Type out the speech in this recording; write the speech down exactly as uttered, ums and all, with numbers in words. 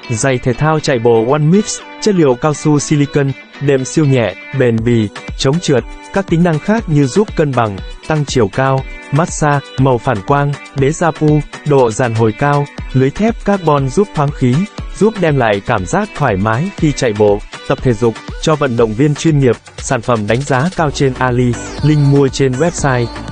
Giày thể thao chạy bộ One Mix, chất liệu cao su silicon, đệm siêu nhẹ, bền bỉ, chống trượt, các tính năng khác như giúp cân bằng, tăng chiều cao, massage, màu phản quang, đế da pu, độ dàn hồi cao, lưới thép carbon giúp thoáng khí, giúp đem lại cảm giác thoải mái khi chạy bộ, tập thể dục, cho vận động viên chuyên nghiệp, sản phẩm đánh giá cao trên Ali, link mua trên website.